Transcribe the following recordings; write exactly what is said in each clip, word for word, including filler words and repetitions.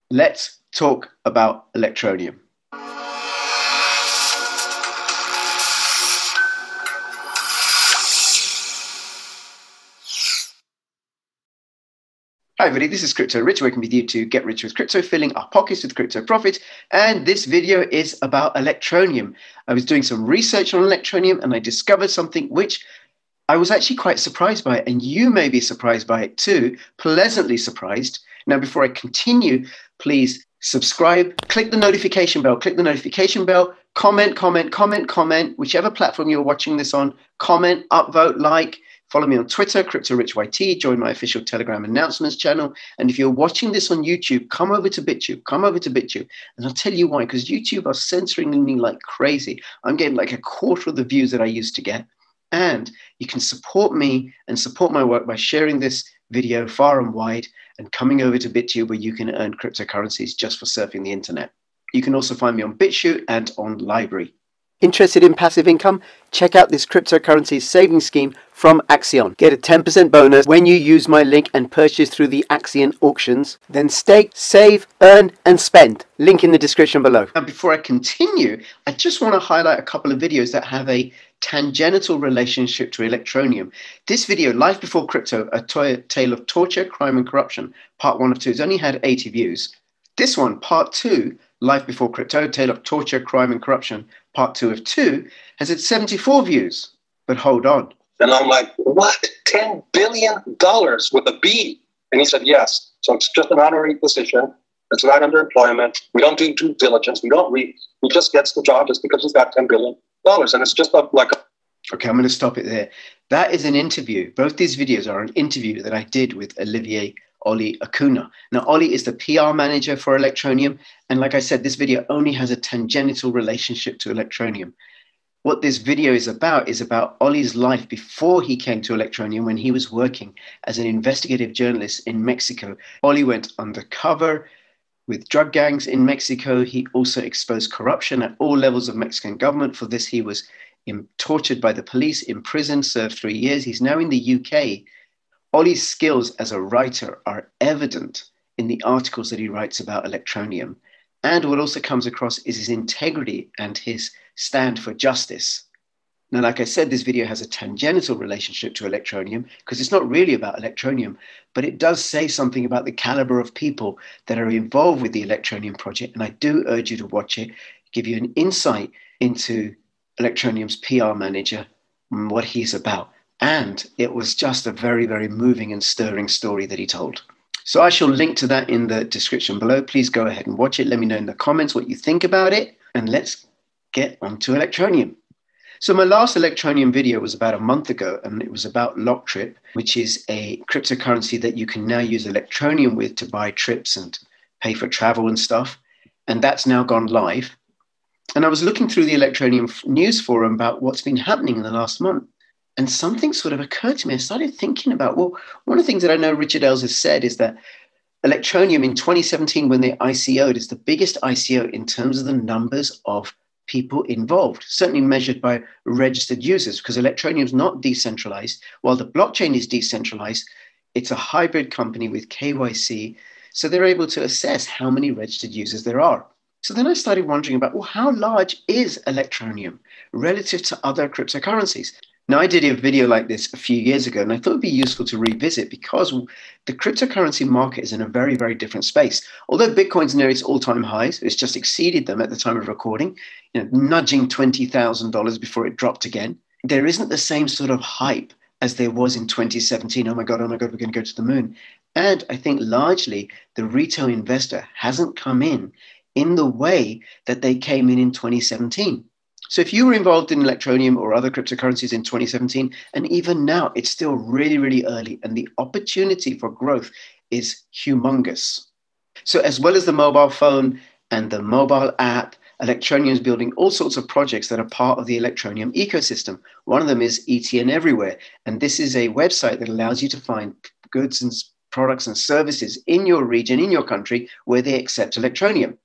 Let's talk about Electroneum. Hi everybody, this is Crypto Rich, working with you to get rich with crypto, filling our pockets with crypto profit. And this video is about Electroneum. I was doing some research on Electroneum and I discovered something which I was actually quite surprised by, and you may be surprised by it too, pleasantly surprised. Now, before I continue, please subscribe, click the notification bell, click the notification bell, comment, comment, comment, comment, whichever platform you're watching this on, comment, upvote, like. Follow me on Twitter, CryptoRichYT, join my official Telegram announcements channel. And if you're watching this on YouTube, come over to BitTube, come over to BitTube. And I'll tell you why, because YouTube are censoring me like crazy. I'm getting like a quarter of the views that I used to get. And you can support me and support my work by sharing this video far and wide and coming over to BitTube where you can earn cryptocurrencies just for surfing the internet. You can also find me on Bitchute and on Library. Interested in passive income? Check out this cryptocurrency savings scheme from Axion. Get a ten percent bonus when you use my link and purchase through the Axion auctions. Then stake, save, earn, and spend. Link in the description below. Now, before I continue, I just want to highlight a couple of videos that have a tangential relationship to Electroneum. This video, Life Before Crypto, A Tale of Torture, Crime and Corruption, part one of two, has only had eighty views. This one, part two, Life Before Crypto, Tale of Torture, Crime and Corruption, part two of two, has had seventy-four views. But hold on. And I'm like, what? ten billion dollars with a B? And he said, yes. So it's just an honorary position. It's not underemployment. We don't do due diligence. We don't read. He just gets the job just because he's got ten billion dollars. And it's just a, like a... Okay, I'm going to stop it there. That is an interview. Both these videos are an interview that I did with Olivier OLLIE Acuna. Now, OLLIE is the P R manager for Electroneum. And like I said, this video only has a tangential relationship to Electroneum. What this video is about is about OLLIE's life before he came to Electroneum when he was working as an investigative journalist in Mexico. OLLIE went undercover with drug gangs in Mexico. He also exposed corruption at all levels of Mexican government. For this, he was in, tortured by the police, imprisoned, served three years. He's now in the U K. OLLIE's skills as a writer are evident in the articles that he writes about Electroneum. And what also comes across is his integrity and his stand for justice. Now, like I said, this video has a tangential relationship to Electroneum because it's not really about Electroneum, but it does say something about the caliber of people that are involved with the Electroneum project. And I do urge you to watch it, give you an insight into Electroneum's P R manager and what he's about. And it was just a very, very moving and stirring story that he told. So I shall link to that in the description below. Please go ahead and watch it. Let me know in the comments what you think about it. And let's get on to Electroneum. So my last Electroneum video was about a month ago, and it was about LockTrip, which is a cryptocurrency that you can now use Electroneum with to buy trips and pay for travel and stuff. And that's now gone live. And I was looking through the Electroneum news forum about what's been happening in the last month. And something sort of occurred to me. I started thinking about, well, one of the things that I know Richard Ells has said is that Electroneum in twenty seventeen, when they I C O'd, is the biggest I C O in terms of the numbers of people involved, certainly measured by registered users, because Electroneum is not decentralized. While the blockchain is decentralized, it's a hybrid company with K Y C. So they're able to assess how many registered users there are. So then I started wondering about, well, how large is Electroneum relative to other cryptocurrencies? Now, I did a video like this a few years ago, and I thought it would be useful to revisit because the cryptocurrency market is in a very, very different space. Although Bitcoin's near its all-time highs, it's just exceeded them at the time of recording, you know, nudging twenty thousand dollars before it dropped again. There isn't the same sort of hype as there was in twenty seventeen. Oh my God, oh my God, we're going to go to the moon. And I think largely the retail investor hasn't come in in the way that they came in in twenty seventeen. So if you were involved in Electroneum or other cryptocurrencies in twenty seventeen, and even now, it's still really, really early, and the opportunity for growth is humongous. So as well as the mobile phone and the mobile app, Electroneum is building all sorts of projects that are part of the Electroneum ecosystem. One of them is E T N Everywhere, and this is a website that allows you to find goods and products and services in your region, in your country, where they accept Electroneum.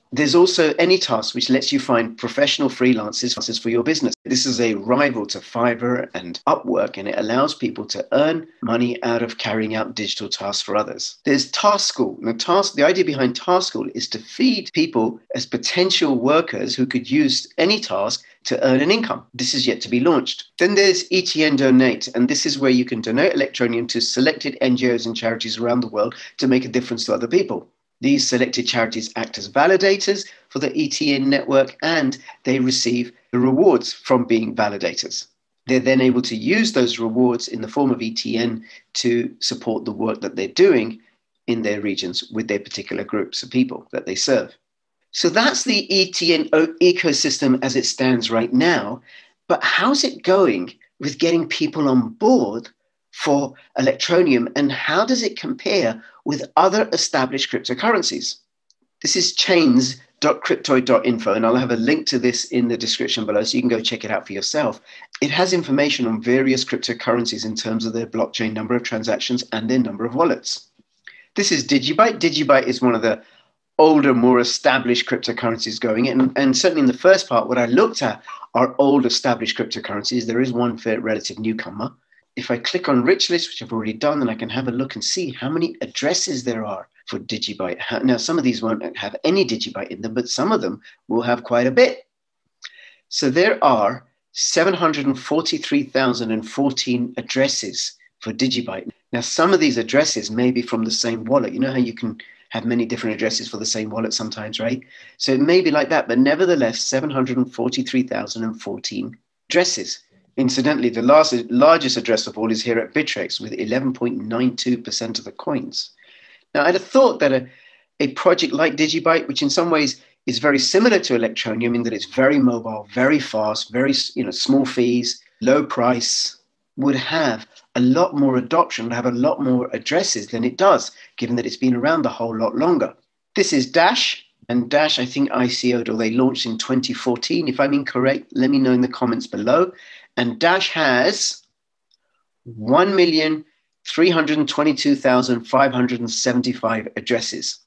There's also AnyTask, which lets you find professional freelancers for your business. This is a rival to Fiverr and Upwork, and it allows people to earn money out of carrying out digital tasks for others. There's Task School. Now, task, the idea behind Task School is to feed people as potential workers who could use any task to earn an income. This is yet to be launched. Then there's E T N Donate, and this is where you can donate Electroneum to selected N G Os and charities around the world to make a difference to other people. These selected charities act as validators for the E T N network, and they receive the rewards from being validators. They're then able to use those rewards in the form of E T N to support the work that they're doing in their regions with their particular groups of people that they serve. So that's the E T N ecosystem as it stands right now. But how's it going with getting people on board for Electroneum, and how does it compare with other established cryptocurrencies? This is chains dot cryptoid dot info, and I'll have a link to this in the description below so you can go check it out for yourself. It has information on various cryptocurrencies in terms of their blockchain number of transactions and their number of wallets. This is Digibyte. Digibyte is one of the older, more established cryptocurrencies going in. And certainly in the first part, what I looked at are old established cryptocurrencies. There is one fair relative newcomer. If I click on Rich List, which I've already done, then I can have a look and see how many addresses there are for Digibyte. Now, some of these won't have any Digibyte in them, but some of them will have quite a bit. So there are seven hundred forty-three thousand fourteen addresses for Digibyte. Now, some of these addresses may be from the same wallet. You know how you can have many different addresses for the same wallet sometimes, right? So it may be like that, but nevertheless, seven hundred forty-three thousand fourteen addresses. Incidentally, the last, largest address of all is here at Bittrex with eleven point nine two percent of the coins. Now, I'd have thought that a, a project like Digibyte, which in some ways is very similar to Electroneum in that it's very mobile, very fast, very you know small fees, low price, would have a lot more adoption, would have a lot more addresses than it does, given that it's been around a whole lot longer. This is Dash, and Dash, I think I C O'd or they launched in twenty fourteen. If I'm incorrect, let me know in the comments below. And Dash has one million three hundred twenty-two thousand five hundred seventy-five addresses.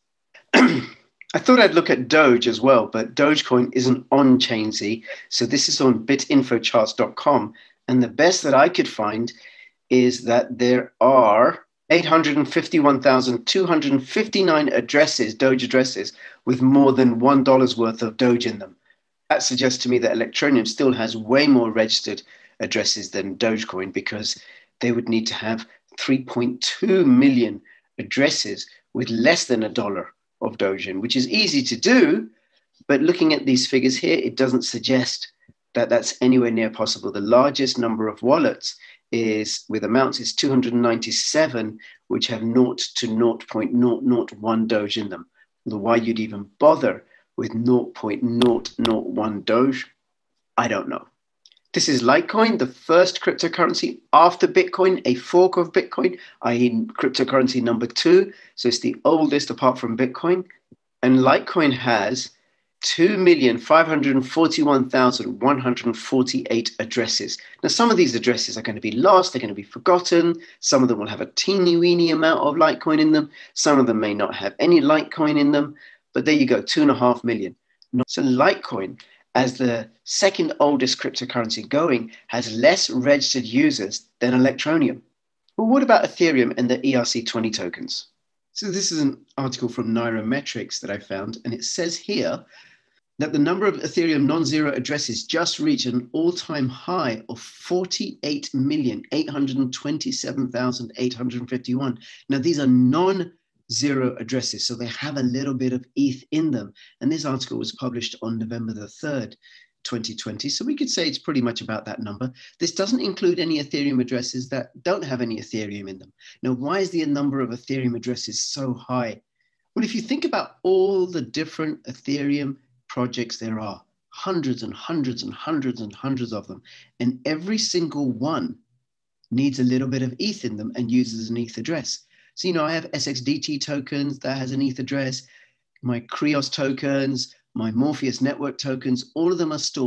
I thought I'd look at Doge as well, but Dogecoin isn't on ChainZ. So this is on bit info charts dot com. And the best that I could find is that there are eight hundred fifty-one thousand two hundred fifty-nine addresses, Doge addresses, with more than one dollar's worth of Doge in them. That suggests to me that Electroneum still has way more registered addresses than Dogecoin, because they would need to have three point two million addresses with less than a dollar of Doge in, which is easy to do. But looking at these figures here, it doesn't suggest that that's anywhere near possible. The largest number of wallets is with amounts is two hundred ninety-seven, which have zero to zero point zero zero one Doge in them. Although why you'd even bother with zero point zero zero one Doge, I don't know. This is Litecoin, the first cryptocurrency after Bitcoin, a fork of Bitcoin, that is cryptocurrency number two. So it's the oldest apart from Bitcoin. And Litecoin has two million five hundred forty-one thousand one hundred forty-eight addresses. Now, some of these addresses are going to be lost. They're going to be forgotten. Some of them will have a teeny weeny amount of Litecoin in them. Some of them may not have any Litecoin in them. But there you go, two and a half million. So Litecoin, as the second oldest cryptocurrency going, has less registered users than Electroneum. Well, what about Ethereum and the E R C twenty tokens? So this is an article from Nairametrics that I found, and it says here that the number of Ethereum non-zero addresses just reached an all-time high of forty-eight million eight hundred twenty-seven thousand eight hundred fifty-one. Now, these are non-zero addresses, so they have a little bit of E T H in them. And this article was published on November the third, twenty twenty. So we could say it's pretty much about that number. This doesn't include any Ethereum addresses that don't have any Ethereum in them. Now, why is the number of Ethereum addresses so high? Well, if you think about all the different Ethereum projects there are, hundreds and hundreds and hundreds and hundreds of them, and every single one needs a little bit of E T H in them and uses an E T H address. So, you know, I have S X D T tokens that has an E T H address, my Krios tokens, my Morpheus network tokens, all of them are stored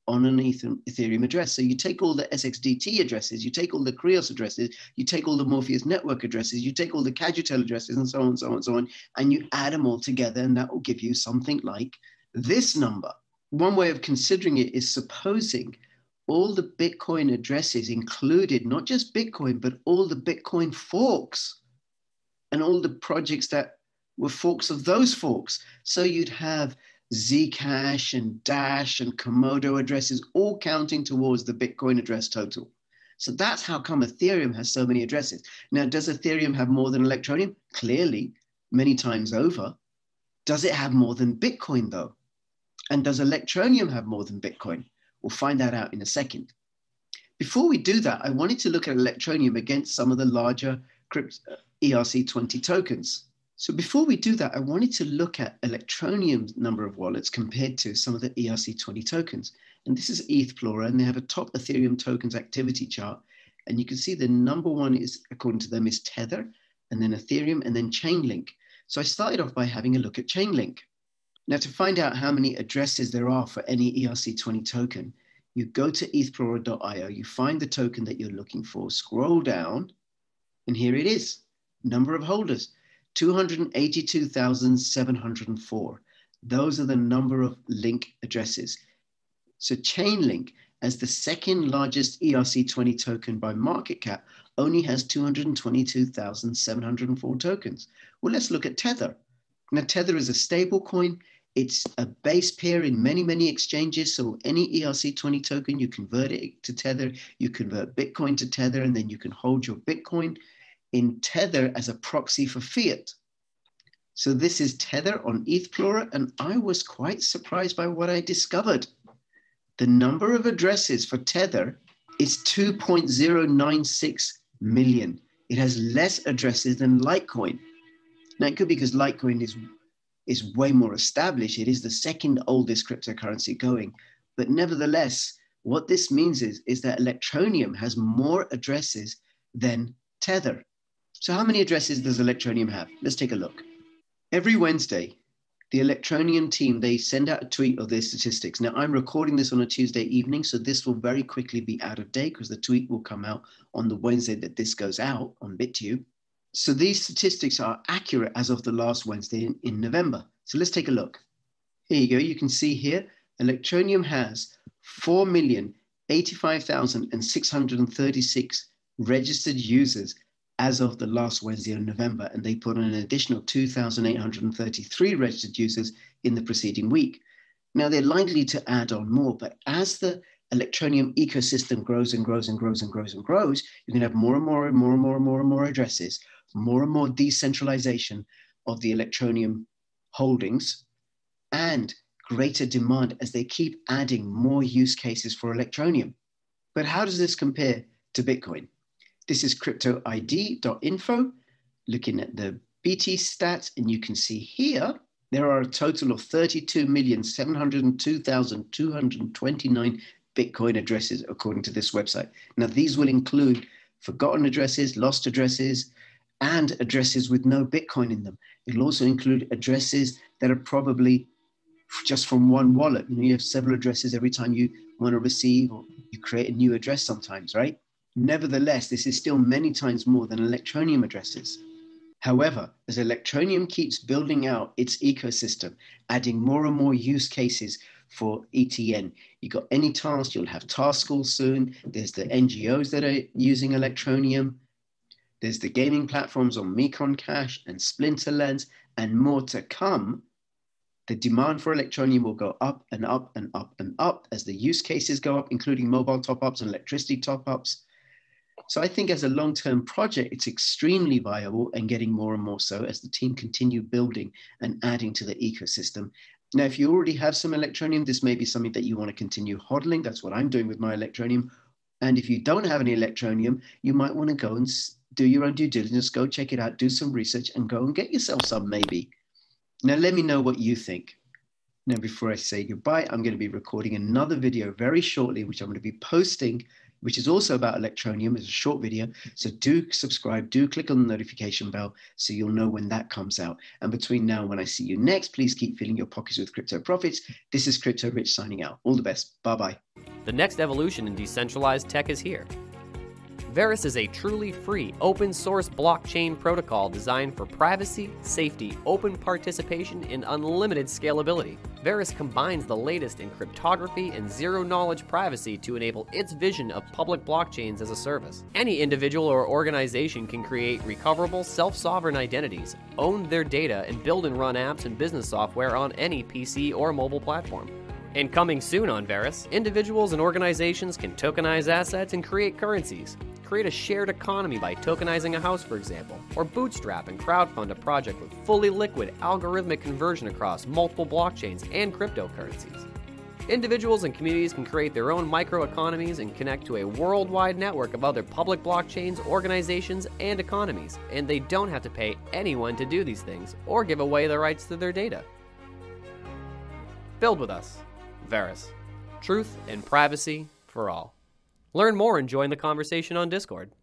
on an Ethereum address. So you take all the S X D T addresses, you take all the Krios addresses, you take all the Morpheus network addresses, you take all the Cadutel addresses, and so on, so on, so on, and you add them all together, and that will give you something like this number. One way of considering it is supposing all the Bitcoin addresses included not just Bitcoin, but all the Bitcoin forks and all the projects that were forks of those forks. So you'd have Zcash and Dash and Komodo addresses all counting towards the Bitcoin address total. So that's how come Ethereum has so many addresses. Now, does Ethereum have more than Electroneum? Clearly, many times over. Does it have more than Bitcoin, though? And does Electroneum have more than Bitcoin? We'll find that out in a second. Before we do that, I wanted to look at Electroneum against some of the larger E R C twenty tokens. So before we do that, I wanted to look at Electroneum's number of wallets compared to some of the E R C twenty tokens. And this is ETHPLORER, and they have a top Ethereum tokens activity chart. And you can see the number one is, according to them, is Tether, and then Ethereum, and then Chainlink. So I started off by having a look at Chainlink. Now, to find out how many addresses there are for any E R C twenty token, you go to E T H Plorer dot i o, you find the token that you're looking for, scroll down, and here it is. Number of holders, two hundred eighty-two thousand seven hundred four. Those are the number of link addresses. So Chainlink, as the second largest E R C twenty token by market cap, only has two hundred twenty-two thousand seven hundred four tokens. Well, let's look at Tether. Now, Tether is a stable coin. It's a base pair in many, many exchanges. So any E R C twenty token, you convert it to Tether, you convert Bitcoin to Tether, and then you can hold your Bitcoin in Tether as a proxy for fiat. So this is Tether on ETHPLORER, and I was quite surprised by what I discovered. The number of addresses for Tether is two point zero nine six million. It has less addresses than Litecoin. Now, it could be because Litecoin is, is way more established. It is the second oldest cryptocurrency going. But nevertheless, what this means is, is that Electroneum has more addresses than Tether. So how many addresses does Electroneum have? Let's take a look. Every Wednesday, the Electroneum team, they send out a tweet of their statistics. Now, I'm recording this on a Tuesday evening, so this will very quickly be out of date because the tweet will come out on the Wednesday that this goes out on BitTube. So these statistics are accurate as of the last Wednesday in, in November. So let's take a look. Here you go. You can see here, Electroneum has four million eighty-five thousand six hundred thirty-six registered users as of the last Wednesday in November, and they put on an additional two thousand eight hundred thirty-three registered users in the preceding week. Now, they're likely to add on more, but as the Electroneum ecosystem grows and grows and grows and grows and grows, you're going to have more and more and more and more and more and more addresses, more and more decentralization of the Electroneum holdings, and greater demand as they keep adding more use cases for Electroneum. But how does this compare to Bitcoin? This is crypto I D dot info, looking at the B T stats, and you can see here, there are a total of thirty-two million seven hundred two thousand two hundred twenty-nine Bitcoin addresses, according to this website. Now, these will include forgotten addresses, lost addresses, and addresses with no Bitcoin in them. It'll also include addresses that are probably just from one wallet. You know, you have several addresses every time you want to receive or you create a new address sometimes, right? Nevertheless, this is still many times more than Electroneum addresses. However, as Electroneum keeps building out its ecosystem, adding more and more use cases for E T N, you got AnyTask, you'll have Task School soon. There's the N G Os that are using Electroneum. There's the gaming platforms on Mekon Cash and Splinterlands, and more to come. The demand for Electroneum will go up and up and up and up as the use cases go up, including mobile top-ups and electricity top-ups. So I think as a long-term project, it's extremely viable and getting more and more so as the team continue building and adding to the ecosystem. Now, if you already have some Electroneum, this may be something that you want to continue hodling. That's what I'm doing with my Electroneum. And if you don't have any Electroneum, you might want to go and do your own due diligence, go check it out, do some research, and go and get yourself some maybe. Now, let me know what you think. Now, before I say goodbye, I'm going to be recording another video very shortly, which I'm going to be posting, which is also about Electroneum. It's a short video. So do subscribe, do click on the notification bell so you'll know when that comes out. And between now and when I see you next, please keep filling your pockets with crypto profits. This is Crypto Rich signing out. All the best. Bye-bye. The next evolution in decentralized tech is here. Verus is a truly free, open-source blockchain protocol designed for privacy, safety, open participation, and unlimited scalability. Verus combines the latest in cryptography and zero-knowledge privacy to enable its vision of public blockchains as a service. Any individual or organization can create recoverable, self-sovereign identities, own their data, and build and run apps and business software on any P C or mobile platform. And coming soon on Verus, individuals and organizations can tokenize assets and create currencies. Create a shared economy by tokenizing a house, for example, or bootstrap and crowdfund a project with fully liquid algorithmic conversion across multiple blockchains and cryptocurrencies. Individuals and communities can create their own microeconomies and connect to a worldwide network of other public blockchains, organizations, and economies, and they don't have to pay anyone to do these things or give away the rights to their data. Build with us. Verus. Truth and privacy for all. Learn more and join the conversation on Discord.